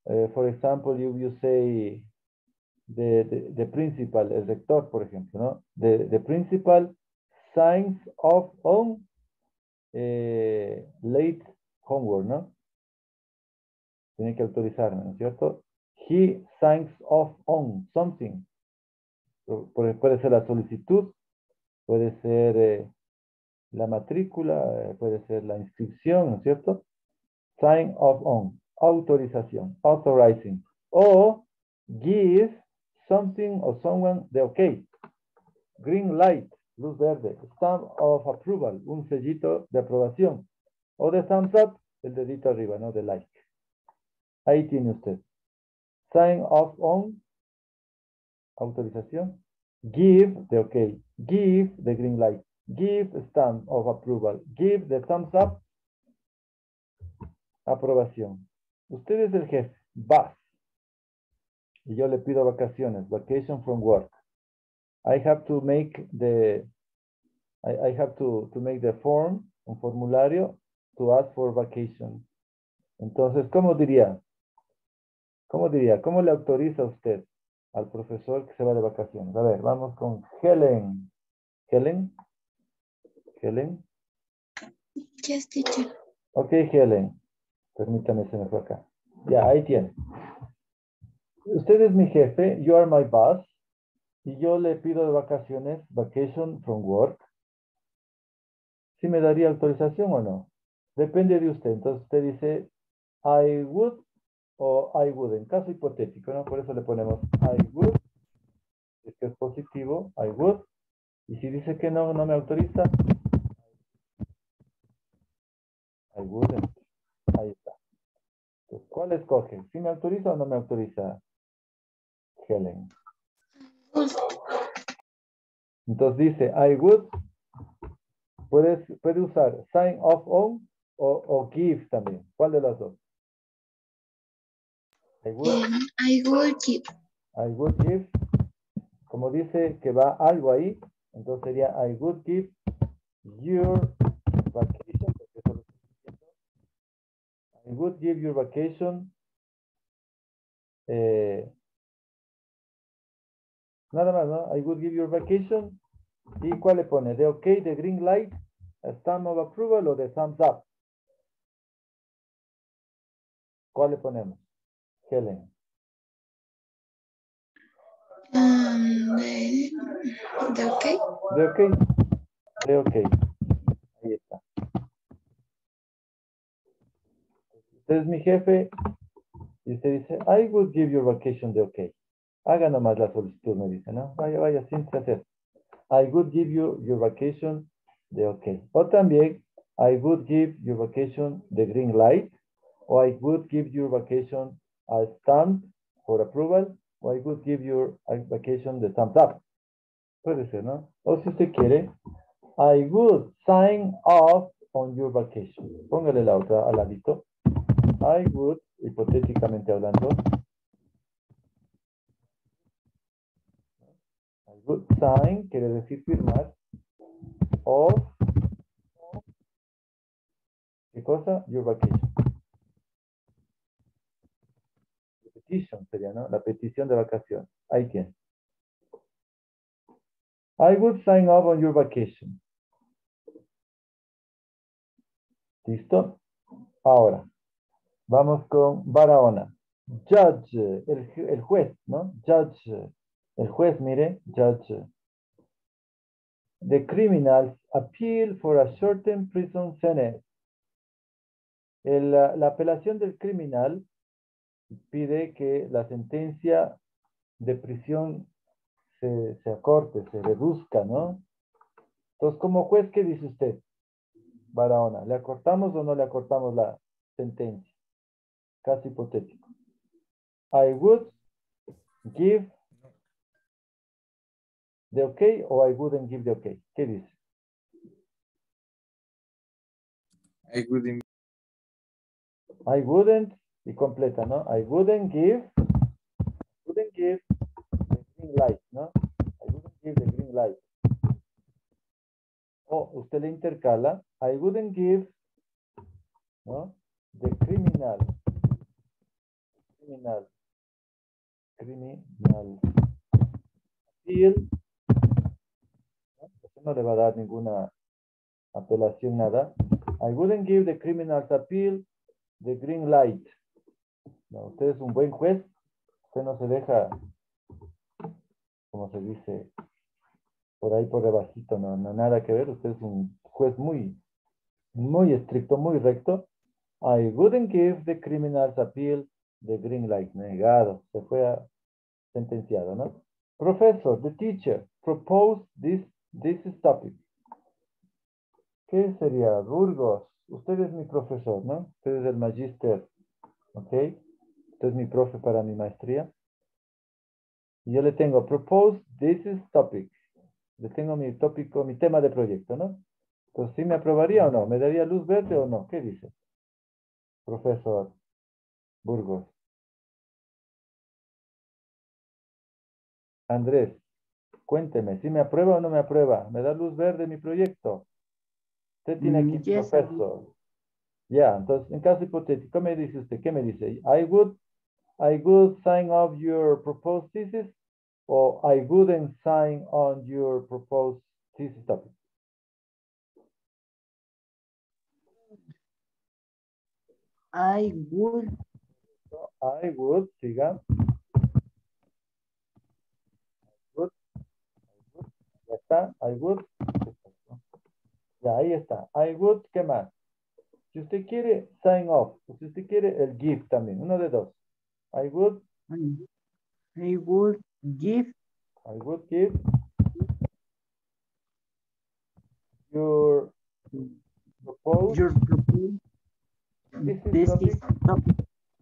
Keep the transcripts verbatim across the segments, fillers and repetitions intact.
uh, for example, you, you say the, the, the principal, el rector, por ejemplo, ¿no? The, the principal signs off on uh, late homework, ¿no? Tiene que autorizarme, ¿no es cierto? He signs off on something. Puede, puede ser la solicitud, puede ser eh, la matrícula, eh, puede ser la inscripción, ¿no es cierto? Sign off on, autorización, authorizing. O give something or someone the okay. Green light, luz verde. Stamp of approval, un sellito de aprobación. O de thumbs up, el dedito arriba, ¿no? De like. Ahí tiene usted. Sign off on, autorización. Give the okay. Give the green light. Give stamp of approval. Give the thumbs up. Aprobación. Usted es el jefe. Boss. Y yo le pido vacaciones. Vacation from work. I have to make the I, I have to, to make the form, un formulario, to ask for vacation. Entonces, ¿cómo diría? ¿Cómo diría? ¿Cómo le autoriza usted al profesor que se va de vacaciones? A ver, vamos con Helen. Helen. Helen. Yes, teacher. Ok, Helen. Permítame, se me fue acá. Ya, ahí tiene. Usted es mi jefe, you are my boss, y yo le pido de vacaciones, vacation from work. ¿Sí me daría autorización o no? Depende de usted. Entonces usted dice, I would o I wouldn't. Caso hipotético, ¿no? Por eso le ponemos I would. Si es que es positivo, I would. Y si dice que no, no me autoriza, I wouldn't. Ahí está. Entonces, ¿cuál escoge? ¿Sí me autoriza o no me autoriza, Helen? Entonces dice, I would. Puedes, puede usar sign off on o, o give también. ¿Cuál de las dos? I would, Um, I would give. I would give. Como dice que va algo ahí, entonces sería I would give your vacation. I would give your vacation. Eh, nada más, ¿no? I would give your vacation. ¿Y cuál le pone? ¿De OK, de green light, a stamp of approval o de thumbs up? ¿Cuál le ponemos? Helen. Um, de, de okay. ¿De OK? De OK. Ahí está. Usted es mi jefe y usted dice, I would give your vacation de OK. Haga nomás la solicitud, me dice, ¿no? Vaya, vaya, sin hacer. I would give you your vacation de OK. O también, I would give your vacation the green light. O I would give your vacation a stamp for approval. O I would give your vacation the thumbs up. Puede ser, ¿no? O si usted quiere, I would sign off on your vacation. Póngale la otra al ladito. I would, hipotéticamente hablando, I would sign, quiere decir firmar, off, ¿qué cosa? Your vacation. Petition sería, ¿no? La petición de vacación. Ahí tiene. I would sign off on your vacation. ¿Listo? Ahora, vamos con Barahona. Judge, el, el juez, ¿no? Judge, el juez, mire, judge. The criminals appeal for a certain prison sentence. El, la, la apelación del criminal pide que la sentencia de prisión se, se acorte, se reduzca, ¿no? Entonces, como juez, ¿qué dice usted, Barahona? ¿Le acortamos o no le acortamos la sentencia? Caso hipotético. I would give the okay o I wouldn't give the okay. ¿Qué dice? I wouldn't. I wouldn't, y completa, ¿no? I wouldn't give, wouldn't give the green light, ¿no? I wouldn't give the green light. O usted le intercala, I wouldn't give, ¿no? The criminal. criminal, criminal appeal, ¿no? Eso no le va a dar ninguna apelación, nada. I wouldn't give the criminal's appeal the green light. No, usted es un buen juez, usted no se deja, como se dice, por ahí por debajito, no, no nada que ver, usted es un juez muy, muy estricto, muy recto. I wouldn't give the criminal's appeal the green light. Negado, se fue a, sentenciado, ¿no? Professor, the teacher, propose this, this topic. ¿Qué sería? Burgos, usted es mi profesor, ¿no? Usted es el magíster, ¿ok? Usted es mi profe para mi maestría. Y yo le tengo, propose this topic. Le tengo mi tópico, mi tema de proyecto, ¿no? Entonces, ¿sí me aprobaría o no? ¿Me daría luz verde o no? ¿Qué dice? Profesor Burgos. Andrés, cuénteme, ¿si me aprueba o no me aprueba? ¿Me da luz verde mi proyecto? Usted tiene aquí Mm, yes, I would. profesor. Ya, entonces, en caso hipotético, me dice usted, ¿qué me dice? I would, I would sign off your proposed thesis o I wouldn't sign on your proposed thesis topic. I would. I would, siga. Would, ya está, I would. Ya, ahí está. I would, ¿qué más? Si usted quiere, sign off. O si usted quiere, el give también. Uno de dos. I would, I, I would give I would give your proposed your proposed thesis this topic, is topic.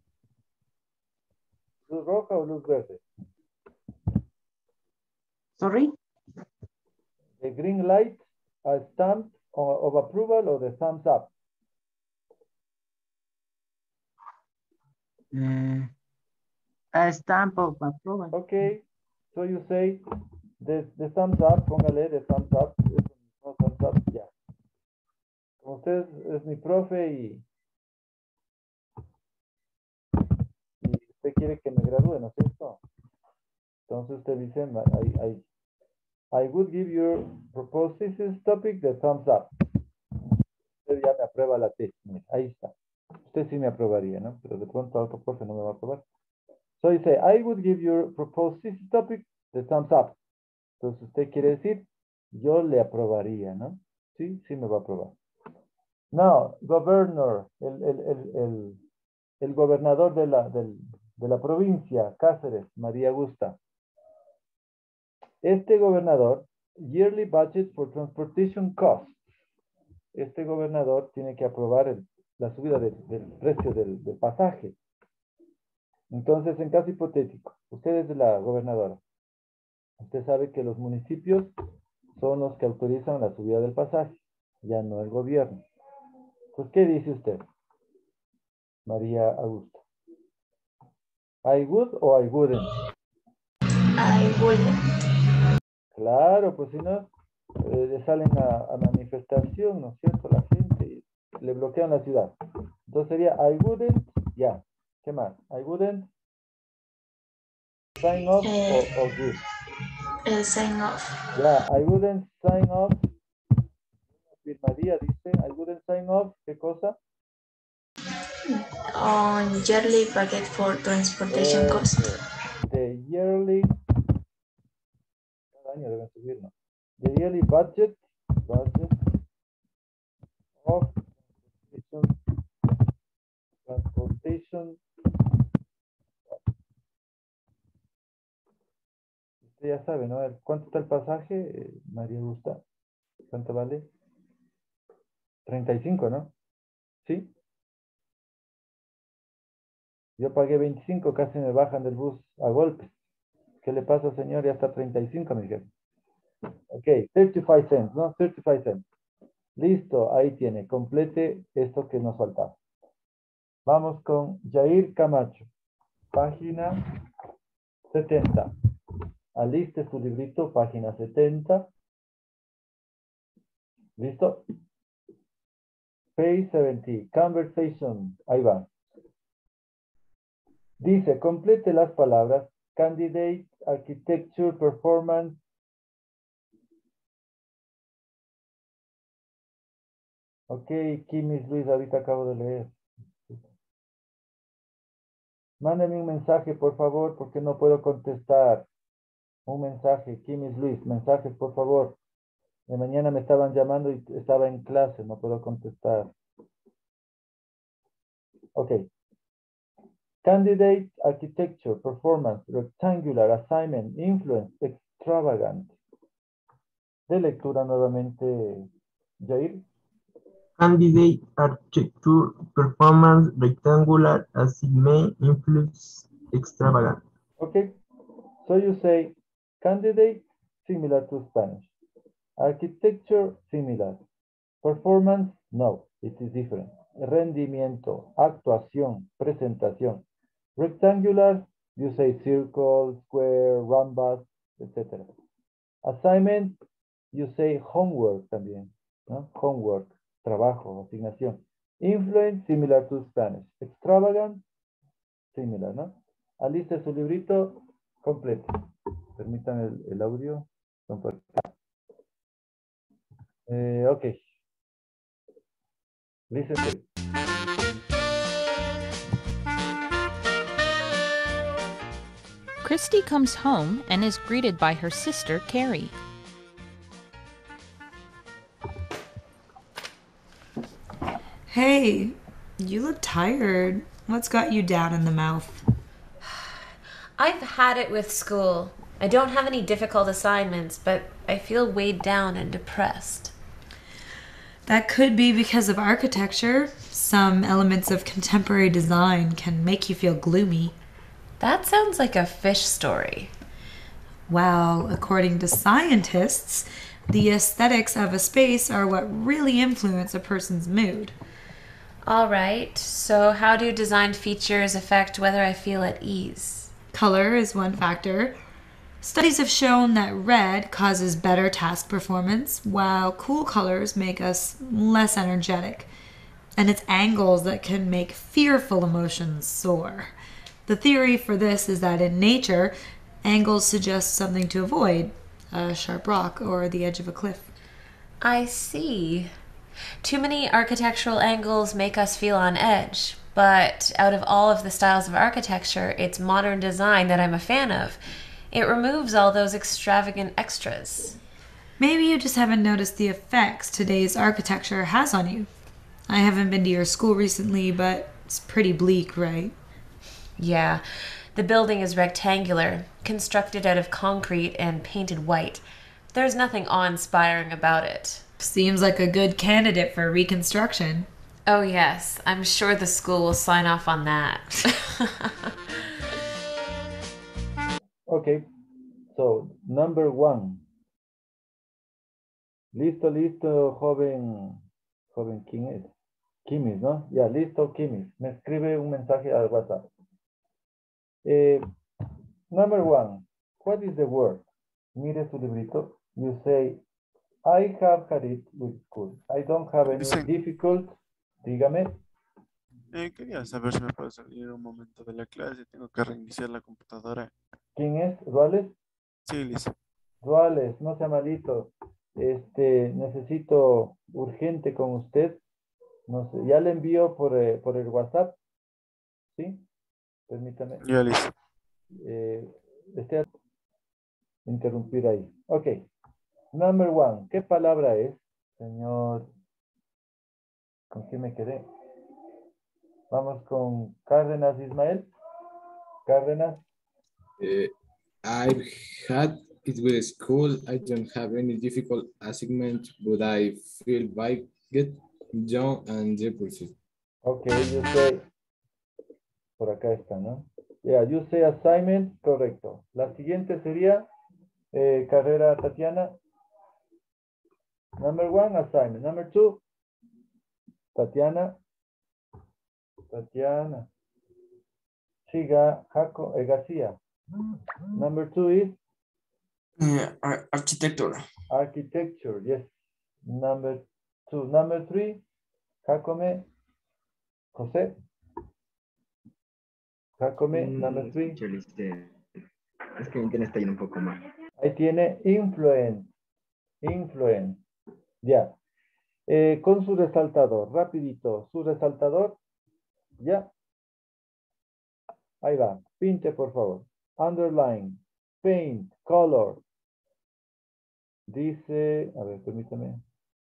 luz roja o luz verde. Sorry? The green light, a stamp of, of approval or the thumbs up. Uh, a stamp of approval. Okay, so you say the, the thumbs up, póngale the thumbs up, no thumbs up, ya. Como usted es mi profe y, y usted quiere que me gradúe, ¿no es cierto? Entonces usted dice, I, I, I would give your proposed thesis topic the thumbs up. Usted ya me aprueba la tesis, ahí está. Usted sí me aprobaría, ¿no? Pero de pronto otro profe no me va a aprobar. So you say, I would give your proposed thesis topic the thumbs up. Entonces usted quiere decir, yo le aprobaría, ¿no? Sí, sí me va a aprobar. Now, governor, el, el, el, el, el gobernador de la, del, de la provincia, Cáceres, María Augusta. Este gobernador, yearly budget for transportation costs. Este gobernador tiene que aprobar el, la subida de, del precio del, del pasaje. Entonces, en caso hipotético, usted es la gobernadora. Usted sabe que los municipios son los que autorizan la subida del pasaje, ya no el gobierno. Pues, ¿qué dice usted, María Augusta? I would o I wouldn't. I wouldn't. Claro, pues si no, eh, le salen a, a manifestación, ¿no es cierto? La gente y le bloquean la ciudad. Entonces sería I wouldn't, ya. ¿Qué más? I wouldn't sign off Eh, o, o give. eh, sign off. Ya, I wouldn't sign off. María dice, I wouldn't sign off. ¿Qué cosa? On yearly budget for transportation Eso, cost. the yearly, cada año deben subir, ¿no? The yearly budget, budget of transportation, transportation. Usted ya sabe, ¿no? ¿Cuánto está el pasaje, eh, María Augusta? ¿Cuánto vale? treinta y cinco, ¿no? ¿Sí? Yo pagué veinticinco, casi me bajan del bus a golpes. ¿Qué le pasa, señor? Ya está treinta y cinco, mi jefe. Ok, treinta y cinco cents, ¿no? treinta y cinco cents. Listo, ahí tiene. Complete esto que nos faltaba. Vamos con Jair Camacho. Página setenta. Aliste su librito, página setenta. ¿Listo? Page setenta. Conversation. Ahí va. Dice, complete las palabras candidate, architecture, performance. Ok, Kimis Luis, ahorita acabo de leer. Mándenme un mensaje, por favor, porque no puedo contestar. Un mensaje, Kimis Luis, mensajes, por favor. De mañana me estaban llamando y estaba en clase, no puedo contestar. Ok. Candidate, architecture, performance, rectangular, assignment, influence, extravagant. De lectura nuevamente, Jair. Candidate, architecture, performance, rectangular, assignment, influence, extravagant. Okay, so you say candidate, similar to Spanish. Architecture, similar. Performance, no, it is different. Rendimiento, actuación, presentación. Rectangular, you say circle, square, rhombus, et cetera. Assignment, you say homework también, ¿no? Homework, trabajo, asignación. Influence, similar to Spanish. Extravagant, similar, ¿no? Aliste su librito completo. Permitan el, el audio. Eh, ok. Listen to it. Christy comes home and is greeted by her sister, Carrie. Hey, you look tired. What's got you down in the mouth? I've had it with school. I don't have any difficult assignments, but I feel weighed down and depressed. That could be because of architecture. Some elements of contemporary design can make you feel gloomy. That sounds like a fish story. Well, according to scientists, the aesthetics of a space are what really influence a person's mood. All right, so how do design features affect whether I feel at ease? Color is one factor. Studies have shown that red causes better task performance, while cool colors make us less energetic. And it's angles that can make fearful emotions soar. The theory for this is that in nature, angles suggest something to avoid, a sharp rock or the edge of a cliff. I see. Too many architectural angles make us feel on edge, but out of all of the styles of architecture, it's modern design that I'm a fan of. It removes all those extravagant extras. Maybe you just haven't noticed the effects today's architecture has on you. I haven't been to your school recently, but it's pretty bleak, right? Yeah, the building is rectangular, constructed out of concrete and painted white. There's nothing awe-inspiring about it. Seems like a good candidate for reconstruction. Oh yes, I'm sure the school will sign off on that. Okay, so number one. Listo, listo, joven, joven, ¿quién es? Kimis, ¿no? Ya, listo, Kimis. Me escribe un mensaje al WhatsApp. Eh, number one, what is the word? Mire su librito. You say, I have had it with school. I don't have any Dicen- difficult. Dígame. Eh, quería saber si me puedo salir un momento de la clase. Tengo que reiniciar la computadora. ¿Quién es? ¿Ruales? Sí, Liz. Ruales, no sea malito. Este, necesito urgente con usted. No sé, ya le envío por, eh, por el WhatsApp. ¿Sí? Permítame. Ya, Liz. Eh, este, interrumpir ahí. Ok. Number one. ¿Qué palabra es? Señor. ¿Con quién me quedé? Vamos con Cárdenas Ismael. Cárdenas. Uh, I've had it with school. I don't have any difficult assignment, but I feel big, young, and depressed. Okay, you say. Por acá está, ¿no? Yeah, you say assignment, correcto. La siguiente sería eh, carrera Tatiana. Number one, assignment. Number two, Tatiana. Tatiana. Siga Jaco, eh, García. Number two is Uh, ar- architecture. architecture. Yes. Number two. Number three, Jacome. José. Jacome, Mm, number three. escuché, Lice. Es que mi internet está yendo un poco mal. Ahí tiene influence. Influence. Ya. Eh, con su resaltador, rapidito. Su resaltador. Ya. Ahí va. Pinte, por favor. Underline. Paint. Color. Dice, a ver, permítame.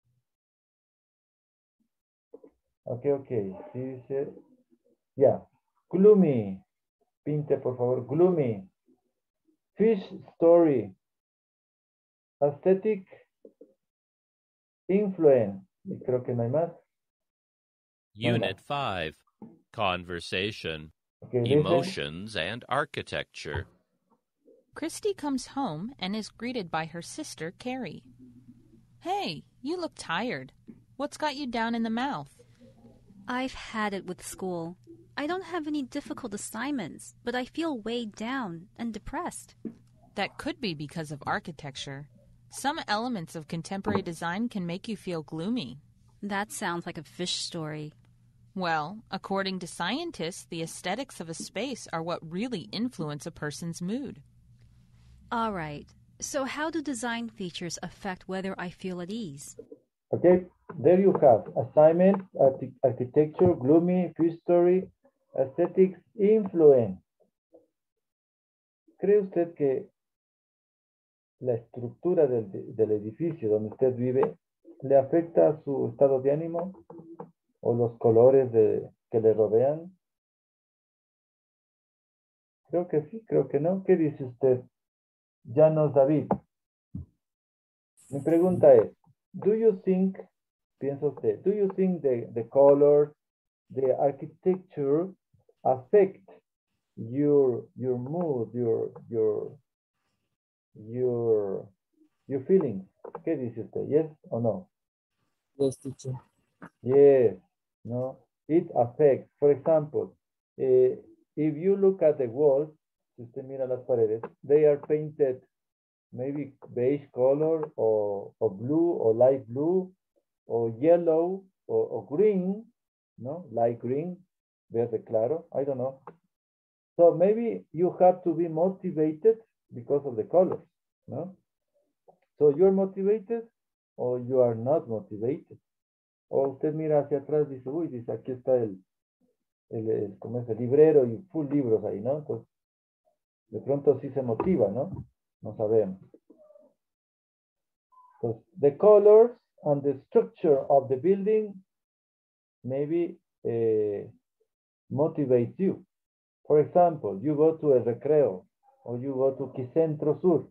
Ok, ok. Dice, ya. Gloomy. Pinte, por favor. Gloomy. Fish story. Aesthetic. Influence. Y creo que no hay más. No hay más. Unit five, Conversation, Okay, listen. Emotions and Architecture. Christy comes home and is greeted by her sister, Carrie. Hey, you look tired. What's got you down in the mouth? I've had it with school. I don't have any difficult assignments, but I feel weighed down and depressed. That could be because of architecture. Some elements of contemporary design can make you feel gloomy. That sounds like a fish story. Well, according to scientists, the aesthetics of a space are what really influence a person's mood. All right. So how do design features affect whether I feel at ease? Okay, there you have assignment, archi- architecture, gloomy, fish story, aesthetics, influence. ¿Cree usted que la estructura del, del edificio donde usted vive le afecta a su estado de ánimo o los colores de, que le rodean? Creo que sí, creo que no. ¿Qué dice usted? Llanos David. Mi pregunta es, do you think, piensa usted, do you think the, the colors, the architecture affect your your mood, your your your your feelings? ¿Qué dice usted? Yes or no? Yes, teacher. Yes, no. It affects. For example, eh, if you look at the walls, si usted mira las paredes, they are painted maybe beige color or, or blue or light blue or yellow or, or green, no? Light green, verde claro, I don't know. So maybe you have to be motivated because of the colors, no? So you're motivated or you are not motivated. O usted mira hacia atrás y dice, uy, dice, aquí está el, el, el, ¿cómo es? El librero y full libros ahí, ¿no? Entonces, de pronto sí se motiva, ¿no? No sabemos. Entonces, the colors and the structure of the building maybe uh, motivates you. For example, you go to El Recreo or you go to Quicentro Sur.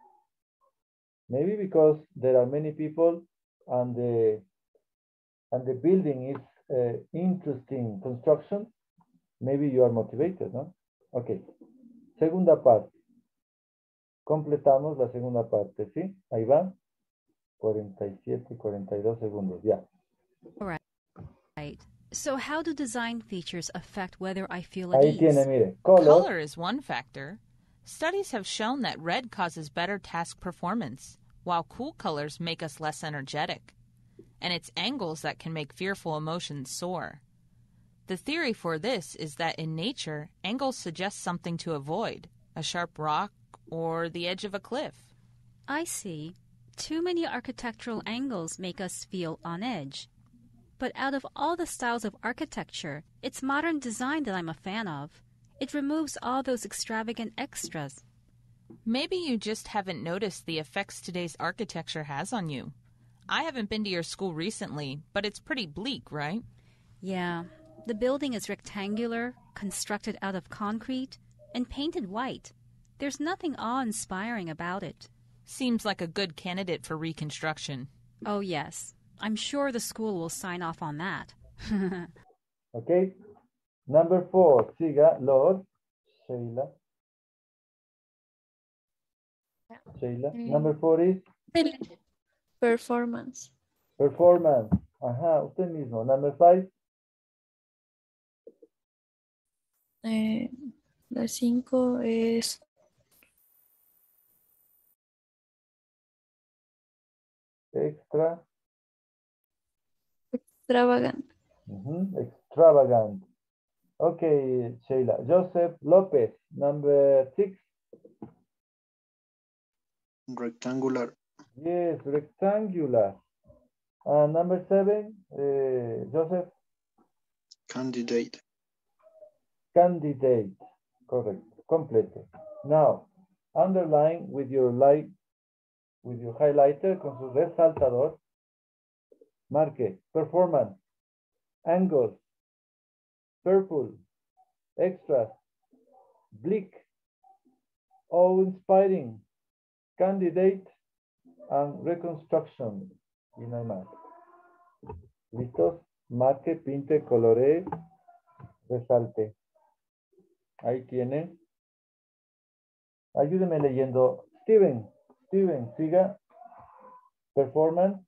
Maybe because there are many people and the and the building is uh, interesting construction, maybe you are motivated, ¿no? Ok. Segunda parte. Completamos la segunda parte, ¿sí? Ahí va. cuarenta y siete, cuarenta y dos segundos, ya. All right. Right. So how do design features affect whether I feel at Ahí ease? tiene, mire. Color. Color is one factor. Studies have shown that red causes better task performance, while cool colors make us less energetic. And it's angles that can make fearful emotions soar. The theory for this is that in nature, angles suggest something to avoid, a sharp rock or the edge of a cliff. I see. Too many architectural angles make us feel on edge. But out of all the styles of architecture, it's modern design that I'm a fan of. It removes all those extravagant extras. Maybe you just haven't noticed the effects today's architecture has on you. I haven't been to your school recently, but it's pretty bleak, right? Yeah. The building is rectangular, constructed out of concrete, and painted white. There's nothing awe-inspiring about it. Seems like a good candidate for reconstruction. Oh, yes. I'm sure the school will sign off on that. Okay. Number four. Siga, Lord. Sheila. Sheila. Number four is? Performance. Performance. Ajá, usted mismo. Number five. Eh, la cinco es Extra. extravagant. Uh-huh. Extravagant. Okay, Sheila. Joseph Lopez, number six. Rectangular. Yes, rectangular. Uh, number seven, uh, Joseph. Candidate. Candidate. Correct. Complete. Now, underline with your light, with your highlighter con su resaltador. Marque. Performance. Angles. Purple. Extras. Bleak. Awe-inspiring. Candidate and reconstruction. Y no hay más. ¿Listos? Marque, pinte, coloree, resalte. Ahí tienen. Ayúdeme leyendo. Steven, Steven, siga. Performance.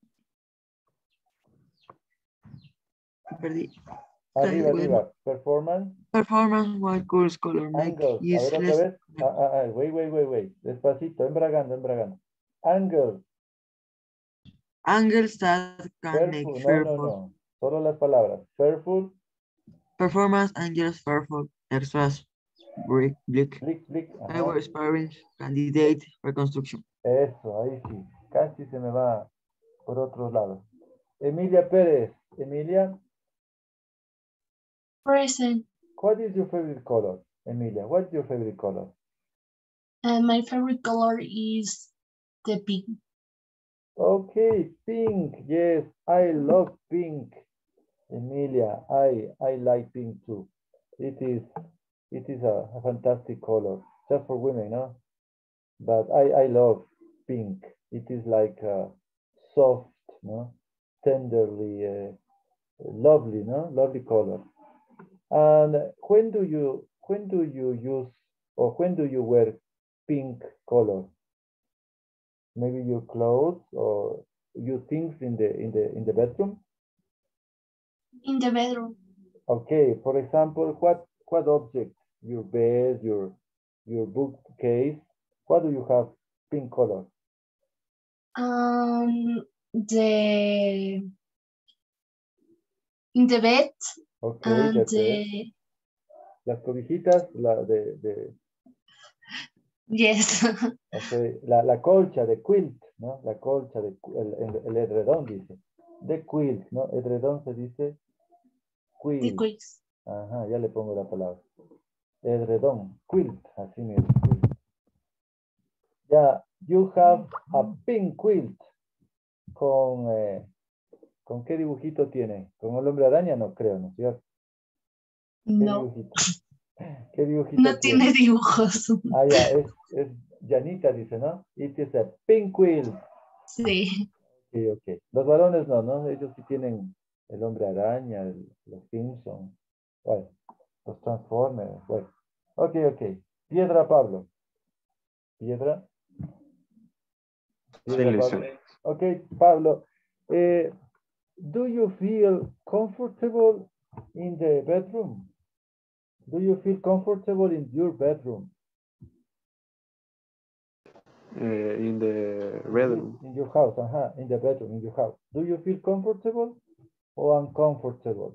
Perdí. Arriba, arriba. Performance. Performance while course color make Angles. A ver otra useless. vez. Ah, ah, ah, wait, wait, wait, wait. Despacito, embragando, embragando. Angles. Angles that can make Fearful. No, no, fearful. no. Solo las palabras. Fearful. Performance angles fearful. Extras. Brick, blick. Blick, blick. Ajá. Power sparring. Candidate. Reconstruction. Eso, ahí sí. Casi se me va por otros lados. Emilia Pérez. Emilia. Present. What is your favorite color? Emilia, what's your favorite color? And my favorite color is the pink. Okay, pink. Yes, I love pink. Emilia, I I like pink too. It is it is a, a fantastic color, just for women, no? But I I love pink. It is like uh, soft, no? Tenderly, uh, lovely, no? Lovely color. And when do you when do you use or when do you wear pink color? Maybe your clothes or your things in the in the in the bedroom? In the bedroom. Okay, for example, what what object? Your bed, your your bookcase. What do you have pink color? Um, the in the bed. Okay, and that's the, it. Las cobijitas, la de, de yes. okay, la, la colcha de quilt, ¿no? La colcha de el, el, el edredón dice. De quilt, ¿no? Edredón se dice quilt. The quilt. Ajá, ya le pongo la palabra. Edredón, quilt, así mismo. Quilt. Ya, you have a pink quilt. Con, eh, ¿con qué dibujito tiene? ¿Con el hombre araña? No creo, ¿no es cierto? ¿Qué No. dibujito? ¿Qué dibujito No tiene dibujos. Ah, ya, es, es Janita, dice, ¿no? It is a pink quilt. Sí. Ok, ok. Los varones no, ¿no? Ellos sí tienen el hombre araña, el, los Simpsons, bueno, los Transformers, bueno. Ok, ok. Piedra, Pablo. Piedra. Piedra, Pablo. Ok, Pablo. Eh, do you feel comfortable in the bedroom? Do you feel comfortable in your bedroom? Uh, in the bedroom. In your house, uh-huh, in the bedroom, in your house. Do you feel comfortable or uncomfortable?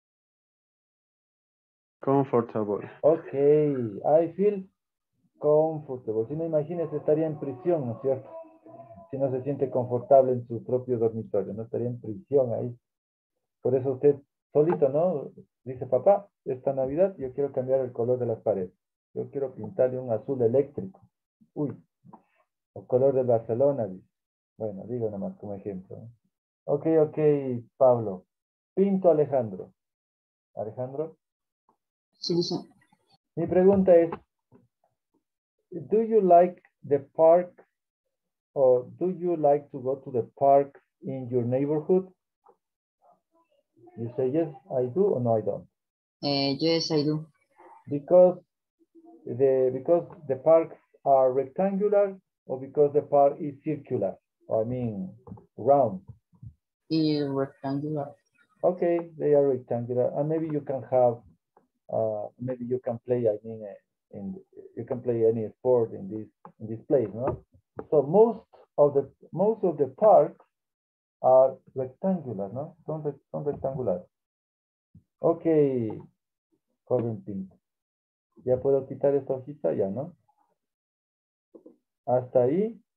Comfortable. Okay, I feel comfortable. Si no, imagínese, estaría en prisión, ¿no es cierto? Si no se siente confortable en su propio dormitorio, no estaría en prisión ahí. Por eso usted solito, ¿no? Dice, papá, esta Navidad yo quiero cambiar el color de las paredes. Yo quiero pintarle un azul eléctrico. Uy, o color de Barcelona. Dice. Bueno, digo nada más como ejemplo. ¿no? Ok, ok, Pablo. Pinto Alejandro. Alejandro. Sí, sí. Mi pregunta es, do you like the park or do you like to go to the park in your neighborhood? You say yes, I do or no, I don't? Uh, yes, I do. Because the because the parks are rectangular or because the park is circular? Or I mean round. Is rectangular. Okay, they are rectangular, and maybe you can have, uh, maybe you can play. I mean, uh, in you can play any sport in this in this place, no? So most of the most of the parks are rectangular, no? Son, son rectangular. Okay, joven pinta. Ya puedo quitar esta hojita, ya, ¿no? Hasta ahí